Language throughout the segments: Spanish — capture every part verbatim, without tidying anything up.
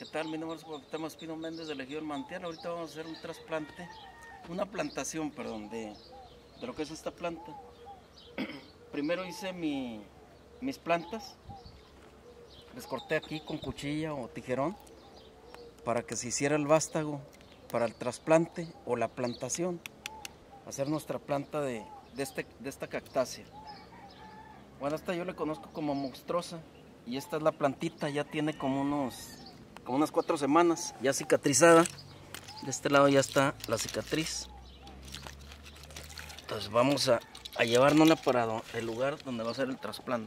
¿Qué tal? Mi nombre es Cuauhtémoc Espino Méndez de Ejido El Manantial. Ahorita vamos a hacer un trasplante, una plantación, perdón, de, de lo que es esta planta. Primero hice mi, mis plantas, les corté aquí con cuchilla o tijerón para que se hiciera el vástago para el trasplante o la plantación, hacer nuestra planta de, de, este, de esta cactácea. Bueno, esta yo le conozco como monstruosa y esta es la plantita, ya tiene como unos como unas cuatro semanas ya cicatrizada. De este lado ya está la cicatriz. Entonces vamos a, a llevárnosla para el lugar donde va a ser el trasplante.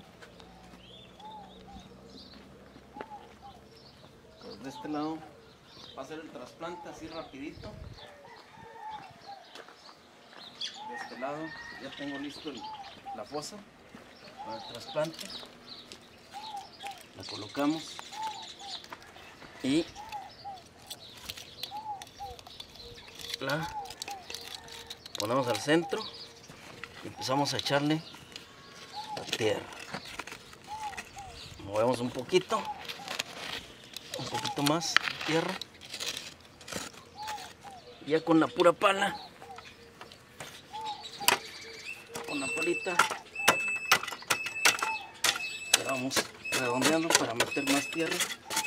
Entonces de este lado va a ser el trasplante así rapidito. De este lado ya tengo listo el, la fosa para el trasplante. La colocamos y la ponemos al centro y empezamos a echarle la tierra. Movemos un poquito, un poquito más de tierra. Ya con la pura pala, con la palita, le vamos redondeando para meter más tierra.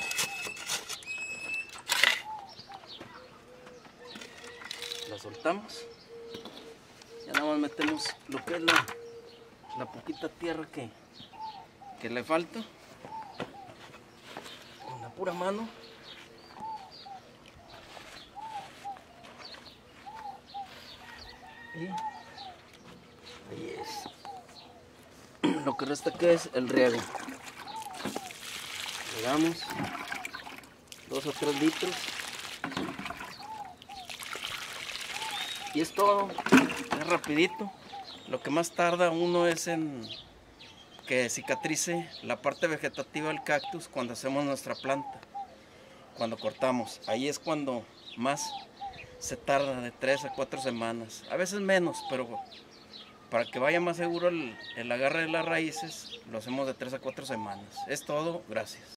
La soltamos, ya nada más metemos lo que es la, la poquita tierra que, que le falta con la pura mano. Y ahí es. Lo que resta que es el riego. Le damos dos o tres litros. Y es todo, es rapidito. Lo que más tarda uno es en que cicatrice la parte vegetativa del cactus cuando hacemos nuestra planta, cuando cortamos. Ahí es cuando más se tarda, de tres a cuatro semanas, a veces menos, pero para que vaya más seguro el, el agarre de las raíces, lo hacemos de tres a cuatro semanas. Es todo, gracias.